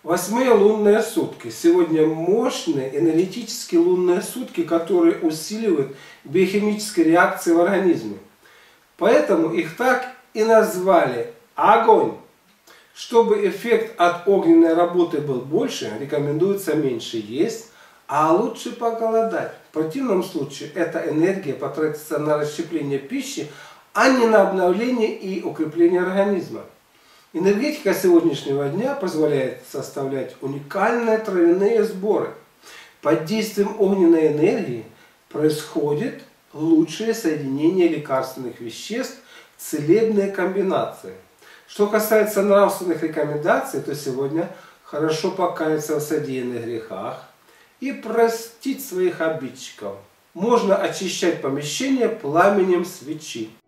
Восьмые лунные сутки. Сегодня мощные энергетические лунные сутки, которые усиливают биохимические реакции в организме. Поэтому их так и назвали огонь. Чтобы эффект от огненной работы был больше, рекомендуется меньше есть, а лучше поголодать. В противном случае эта энергия потратится на расщепление пищи, а не на обновление и укрепление организма. Энергетика сегодняшнего дня позволяет составлять уникальные травяные сборы. Под действием огненной энергии происходит лучшее соединение лекарственных веществ, целебные комбинации. Что касается нравственных рекомендаций, то сегодня хорошо покаяться в содеянных грехах и простить своих обидчиков. Можно очищать помещение пламенем свечи.